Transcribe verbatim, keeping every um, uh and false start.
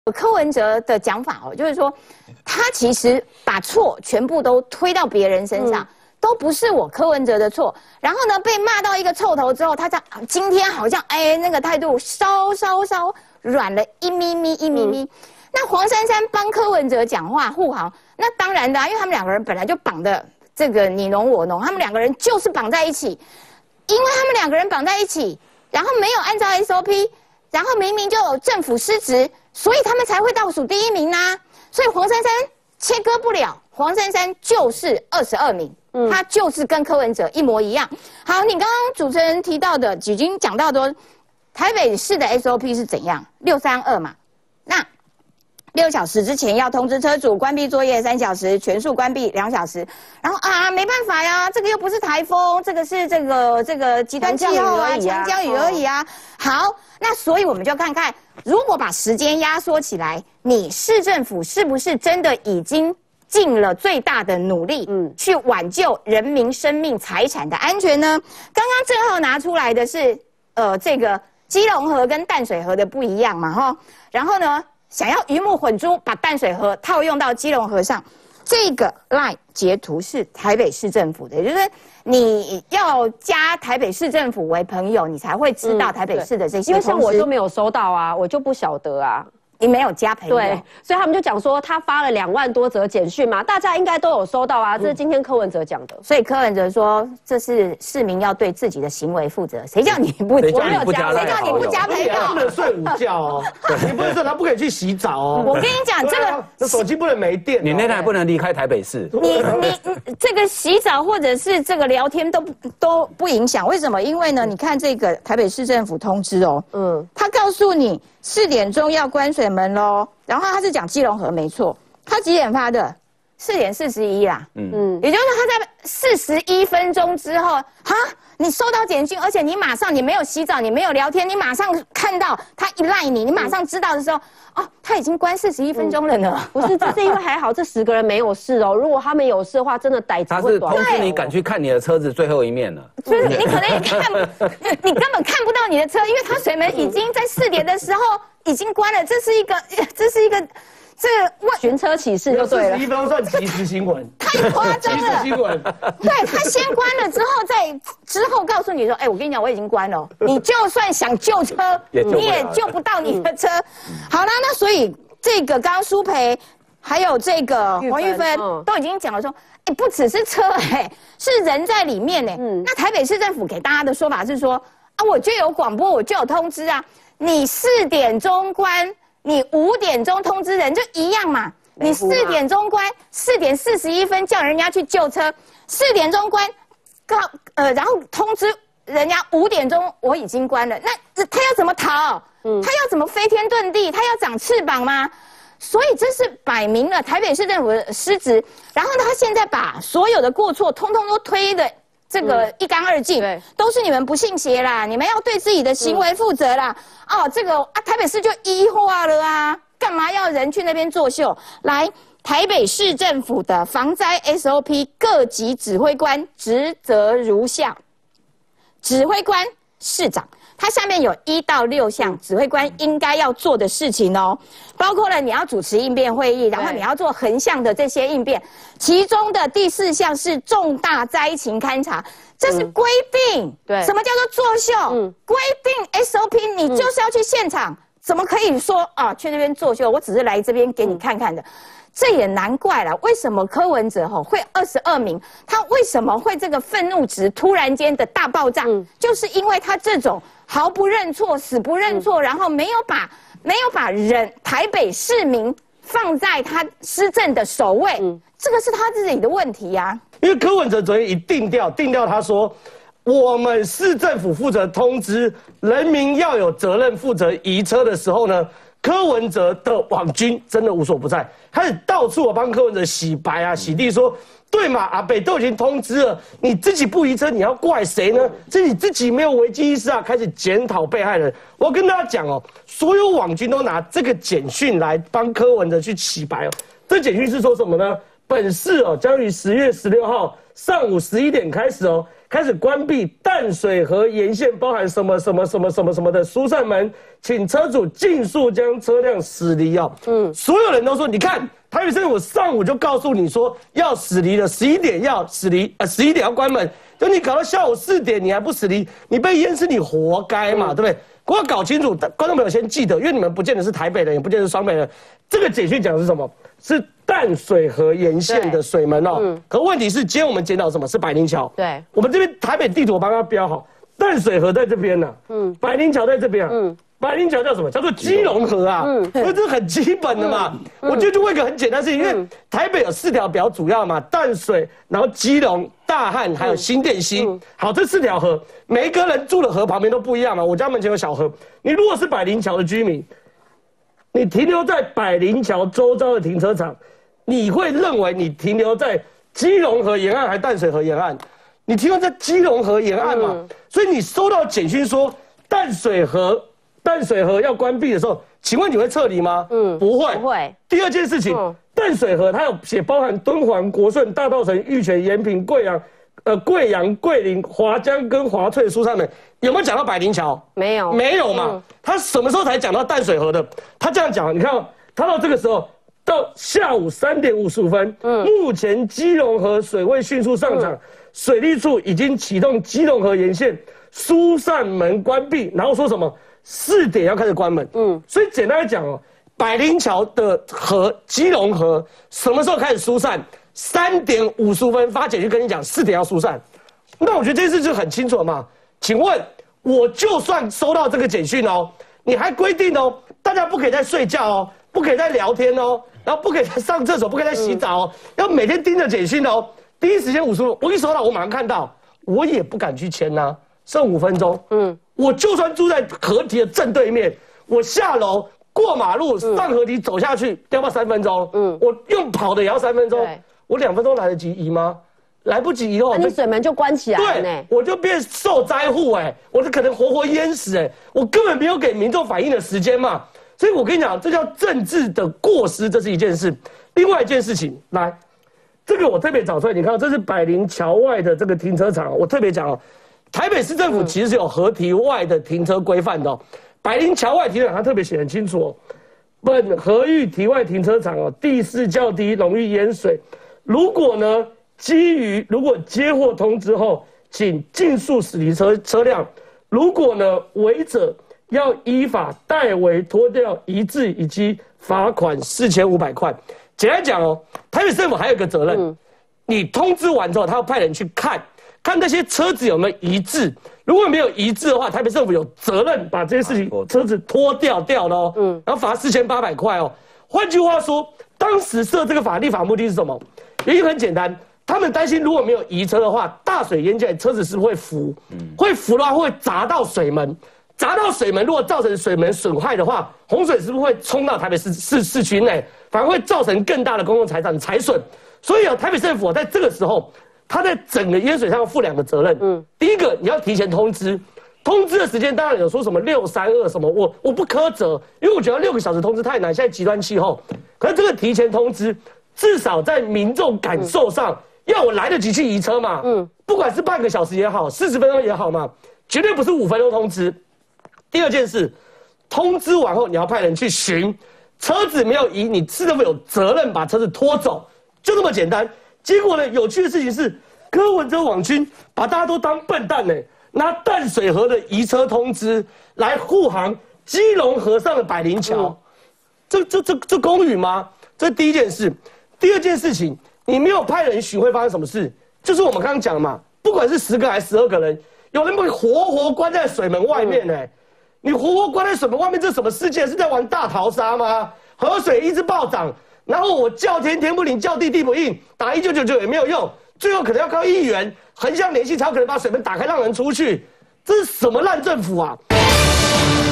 柯文哲的讲法哦，就是说他其实把错全部都推到别人身上。嗯，都不是我柯文哲的错，然后呢被骂到一个臭头之后，他在今天好像哎那个态度稍稍稍软了一咪咪一咪咪。嗯，那黄珊珊帮柯文哲讲话护航，那当然的啊，因为他们两个人本来就绑的这个你侬我侬，他们两个人就是绑在一起，因为他们两个人绑在一起，然后没有按照 S O P， 然后明明就有政府失职，所以他们才会倒数第一名啊，所以黄珊珊切割不了，黄珊珊就是二十二名。嗯，他就是跟柯文哲一模一样。好，你刚刚主持人提到的，已经讲到的，台北市的 S O P 是怎样？六三二嘛，那六小时之前要通知车主关闭作业三小时，全数关闭两小时。然后啊，没办法呀，这个又不是台风，这个是这个这个极端气候啊，强降雨而已啊。好，那所以我们就看看，如果把时间压缩起来，你市政府是不是真的已经尽了最大的努力，嗯，去挽救人民生命财产的安全呢？刚刚正好拿出来的是，呃，这个基隆河跟淡水河的不一样嘛，哈。然后呢，想要鱼目混珠，把淡水河套用到基隆河上，这个 LINE 截图是台北市政府的，也就是你要加台北市政府为朋友，你才会知道台北市的这些。 因为像我就没有收到啊，我就不晓得啊。 你没有加朋友， 对，所以他们就讲说他发了两万多则简讯嘛，大家应该都有收到啊。这是今天柯文哲讲的， 所以柯文哲说这是市民要对自己的行为负责。谁叫你不？我没有加，谁叫你不加朋友？ 不能睡午觉哦，你不能说他不可以去洗澡哦。 我跟你讲，这个这手机不能没电， 你那台不能离开台北市。 你你这个洗澡或者是这个聊天都都不影响，为什么？因为呢，你看这个台北市政府通知哦，嗯，他告诉你。四点钟要关水门喽，然后他是讲基隆河没错，他几点发的？四点四十一啦，嗯嗯，也就是他在四十一分钟之后，哈，你收到简讯，而且你马上你没有洗澡，你没有聊天，你马上看到他一赖你，你马上知道的时候，哦，他已经关四十一分钟了呢。 不是，这是因为还好这十个人没有事哦，如果他们有事的话，真的歹子会短。 他是通知你赶去看你的车子最后一面了， 就是你可能也看，你根本看不到你的车，因为他水门已经在四点的时候已经关了，这是一个，这是一个。这个寻车启事就对了， 四十一分钟算即时新闻， 太夸张了。 即时新闻， 对他先关了之后，再之后告诉你说，哎，我跟你讲，我已经关了，你就算想救车，你也救不到你的车。好啦，那所以这个刚刚苏培还有这个黄玉芬都已经讲了说，哎，不只是车，哎，是人在里面呢。那台北市政府给大家的说法是说，啊，我就有广播，我就有通知啊，你四点钟关。你五点钟通知人就一样嘛，你四点钟关，四点四十一分叫人家去救车，四点钟关，告呃，然后通知人家五点钟我已经关了，那他要怎么逃？嗯，他要怎么飞天遁地？他要长翅膀吗？所以这是摆明了台北市政府的失职，然后他现在把所有的过错通通都推的。这个一干二净，嗯、都是你们不信邪啦！你们要对自己的行为负责啦！嗯、哦，这个啊，台北市就一化了啊，干嘛要人去那边作秀？来，台北市政府的防灾 S O P 各级指挥官职责如下：指挥官、市长。它下面有一到六项指挥官应该要做的事情哦，包括了你要主持应变会议，然后你要做横向的这些应变。其中的第四项是重大灾情勘察，这是规定。嗯、对，什么叫做作秀？嗯，规定 S O P， 你就是要去现场，嗯、怎么可以说啊去那边作秀？我只是来这边给你看看的。嗯这也难怪了，为什么柯文哲吼会二十二名？他为什么会这个愤怒值突然间的大爆炸？嗯、就是因为他这种毫不认错、死不认错，嗯、然后没有把没有把人台北市民放在他施政的首位，嗯、这个是他自己的问题呀、啊。 因为柯文哲昨天一定调，定调他说，我们市政府负责通知人民要有责任负责移车的时候呢。柯文哲的网军真的无所不在，开始到处帮柯文哲洗白啊、洗地说，对嘛，阿北都已经通知了，你自己不移车，你要怪谁呢？是你自己没有危机意识啊，开始检讨被害人。我要跟大家讲哦，所有网军都拿这个简讯来帮柯文哲去洗白哦。这简讯是说什么呢？本市哦将于十月十六号上午十一点开始哦，开始关闭淡水河沿线包含什么什么什么什么什么的疏散门，请车主尽速将车辆驶离哦。嗯，所有人都说，你看台北市政府上午就告诉你说要驶离了，十一点要驶离，呃，十一点要关门，就你搞到下午四点你还不驶离，你被淹是你活该嘛，嗯、对不对？我要搞清楚，观众朋友先记得，因为你们不见得是台北人，也不见得是双北人。这个简讯讲的是什么？是淡水河沿线的水门哦。嗯。可问题是，今天我们检讨什么？是百灵桥。对。我们这边台北地图我帮他标好，淡水河在这边呢、啊。嗯。百灵桥在这边啊。嗯。百灵桥叫什么？叫做基隆河啊。嗯。那这是很基本的嘛。嗯、我觉得就问一个很简单的事情，因为台北有四条比较主要嘛，淡水，然后基隆、大汉还有新店溪。嗯、好，这四条河。每一个人住的河旁边都不一样嘛。我家门前有小河，你如果是百灵桥的居民，你停留在百灵桥周遭的停车场，你会认为你停留在基隆河沿岸还是淡水河沿岸？你停留在基隆河沿岸嘛？嗯、所以你收到简讯说淡水河淡水河要关闭的时候，请问你会撤离吗？嗯，不会。不会。第二件事情，嗯、淡水河它有写包含敦煌、国顺、大稻埕、玉泉、延平、贵阳。呃，贵阳、桂林、华江跟华翠、疏散门有没有讲到百灵桥？没有，没有嘛。嗯、他什么时候才讲到淡水河的？他这样讲，你看、哦，他到这个时候，到下午三点五十五分，嗯，目前基隆河水位迅速上涨，嗯、水利处已经启动基隆河沿线疏散门关闭，然后说什么四点要开始关门。嗯，所以简单来讲哦，百灵桥的河、基隆河什么时候开始疏散？三点五十分发简讯跟你讲，四点要疏散，那我觉得这件事就很清楚了嘛。请问，我就算收到这个简讯哦，你还规定哦，大家不可以再睡觉哦，不可以再聊天哦，然后不可以再上厕所，不可以再洗澡哦，嗯、要每天盯着简讯哦。第一时间五十分，我一收到，我马上看到，我也不敢去签呐、啊，剩五分钟，嗯，我就算住在河堤的正对面，我下楼过马路上河堤走下去，要不要三分钟？嗯，我用跑的也要三分钟。我两分钟来得及移吗？来不及移后，那你水门就关起来了呢。我就变受灾户哎，我就可能活活淹死哎，我根本没有给民众反应的时间嘛。所以我跟你讲，这叫政治的过失，这是一件事。另外一件事情，来，这个我特别找出来，你看，这是百灵桥外的这个停车场，我特别讲哦，台北市政府其实是有河堤外的停车规范的哦，百灵桥外停车场它特别写很清楚哦，本河域堤外停车场哦，地势较低，容易淹水。如果呢，基于如果接获通知后，请尽速驶离车车辆。如果呢，违者要依法代为拖吊移置以及罚款四千五百块。简单讲哦，台北市政府还有一个责任，嗯、你通知完之后，他要派人去看看那些车子有没有移置。如果没有移置的话，台北市政府有责任把这些事情车子拖掉掉的哦，嗯，然后罚四千八百块哦。换句话说，当时设这个法立法目的是什么？原因很简单，他们担心如果没有移车的话，大水淹进来，车子是不是会浮？嗯、会浮的话会砸到水门，砸到水门，如果造成水门损害的话，洪水是不是会冲到台北市市市区内，反而会造成更大的公共财产的财损？所以啊，台北政府在这个时候，他在整个淹水上要负两个责任。嗯，第一个你要提前通知，通知的时间当然有说什么六三二什么，我我不苛责，因为我觉得六个小时通知太难，现在极端气候，可是这个提前通知。至少在民众感受上，嗯、要我来得及去移车嘛？嗯，不管是半个小时也好，四十分钟也好嘛，绝对不是五分钟通知。第二件事，通知完后你要派人去巡，车子没有移，你市政府有责任把车子拖走，就这么简单。结果呢，有趣的事情是，柯文哲网军把大家都当笨蛋呢，拿淡水河的移车通知来护航基隆河上的百灵桥，嗯、这这这这公允吗？这是第一件事。第二件事情，你没有派人巡会发生什么事？就是我们刚刚讲的嘛，不管是十个还是十二个人，有人被活活关在水门外面呢、欸。你活活关在水门外面，这什么世界？是在玩大逃杀吗？河水一直暴涨，然后我叫天天不灵，叫地地不应，打一九九九也没有用，最后可能要靠议员横向联系，才有可能把水门打开，让人出去。这是什么烂政府啊？